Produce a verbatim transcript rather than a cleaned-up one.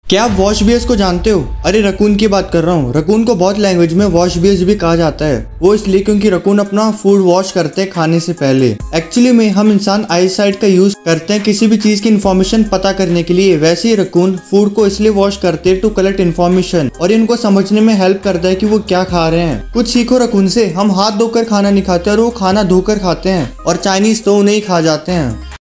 क्या आप wash base को जानते हो? अरे रकून की बात कर रहा हूँ। रकून को बहुत लैंग्वेज में वॉश बेस भी कहा जाता है। वो इसलिए क्योंकि रकून अपना फूड वॉश करते हैं खाने से पहले। एक्चुअली में हम इंसान आई साइट का यूज करते हैं किसी भी चीज की इन्फॉर्मेशन पता करने के लिए, वैसे ही रकून फूड को इसलिए वॉश करते हैं टू कलेक्ट इन्फॉर्मेशन, और इनको समझने में हेल्प करता है कि वो क्या खा रहे हैं। कुछ सीखो रकून से। हम हाथ धोकर खाना नहीं खाते और वो खाना धोकर खाते हैं, और चाइनीज तो उन्हें ही खा जाते हैं।